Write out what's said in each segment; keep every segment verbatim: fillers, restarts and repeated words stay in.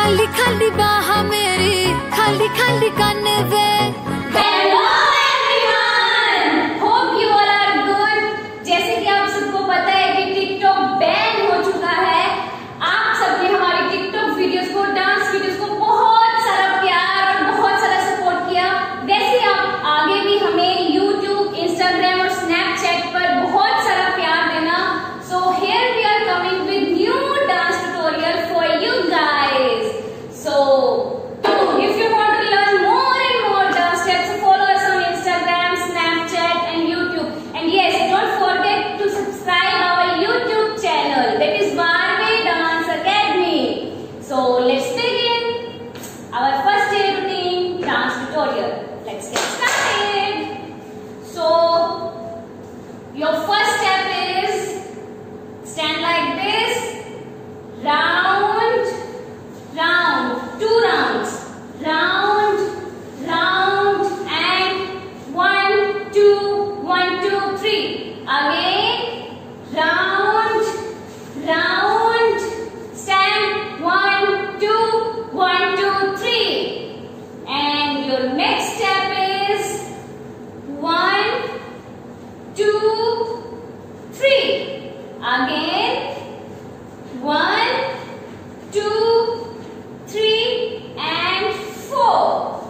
खाली खाली बाहा मेरी, खाली खाली कान वे। Hello everyone, hope you all are good। जैसे कि आप सबको पता है कि टिकटॉक बैन हो चुका है। आप सबने हमारी टिकटॉक वीडियोस को, डांस वीडियोस को बहुत सारा प्यार और बहुत सारा सपोर्ट किया। वैसे आप आगे भी हमें यूट्यूब, इंस्टाग्राम और स्नैपचैट पर बहुत सारा प्यार देना। So here we are coming with new dance tutorial for you guys। So if you want to learn more and more dance steps, follow us on Instagram, Snapchat and YouTube. And yes, don't forget to subscribe our YouTube channel, that is Wanga Dance Academy। So let's begin our first day routine dance tutorial। Let's get started। So your first step is stand like this, round, round, two rounds, round, round, and one, two, one, two, three. Again, round, round, stand, one, two, one, two, three. And your next step is one, two, three. Again, one, two, three, and four.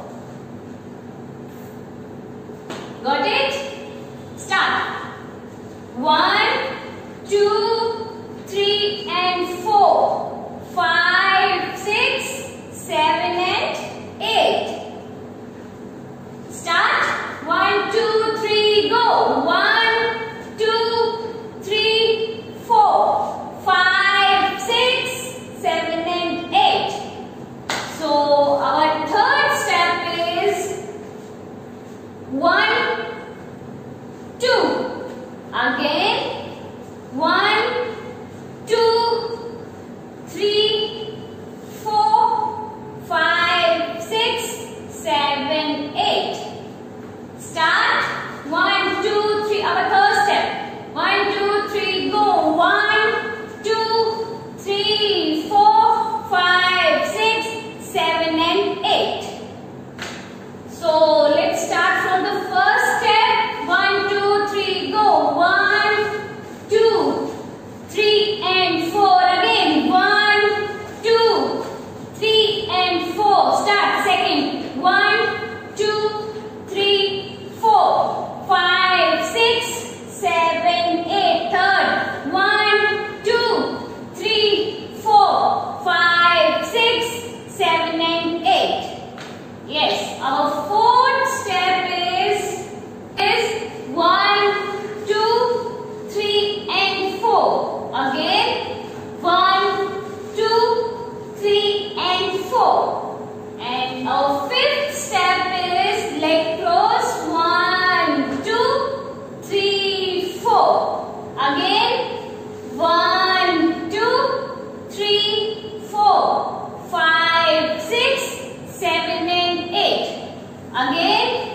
Got it? Start. One, two, three, and four. Five, six, seven, and eight. Start. One, two, three, go. One, two, three, four, five, six, seven, and eight. So our third step is one, two. Again, one, two, three, four, five, six, seven, eight. Start. One, two, three. Our third step. One, two, three, go. One, two, three, four, five, six, seven, and eight. So let's start from the first step. One, two, three, go. One, two, three, and four. Again. One, two, three, and four. Start. Second. One, two, three, four, five, six, seven, eight. Third. One, two, three, four, five, six, seven, and eight. Yes, our fourth step is is one, two, three, and four. Again, one, two, three, and four. And our fifth step is leg cross. One, two, three, four. Again, one, two, three, four, five, six, seven, and eight. Again,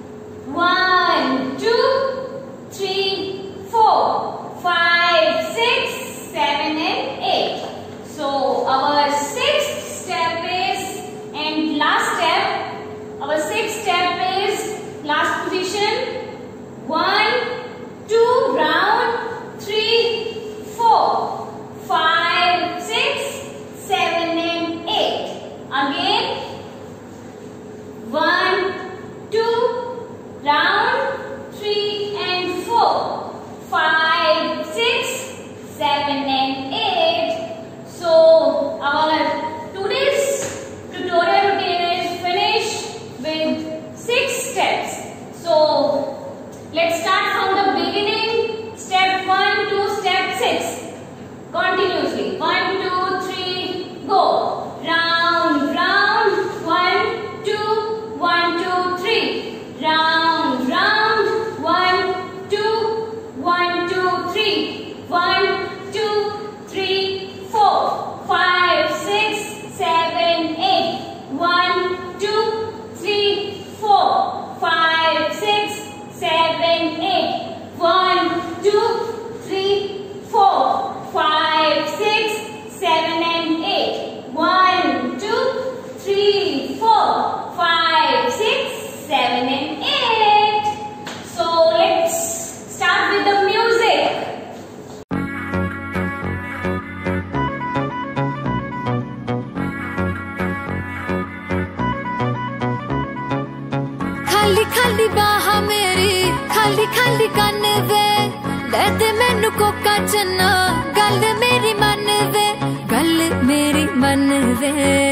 one, two, three, four, five, six, seven, and eight. So our sixth step is, and last step, our sixth step is last position. One, two, round, three, four, five, six, seven, and eight. Again, one, खाली खाली बाहा मेरी खाली खाली कन वे दे दे मैनू Coca चन्ना गल मेरी मन वे गल मेरी मन वे।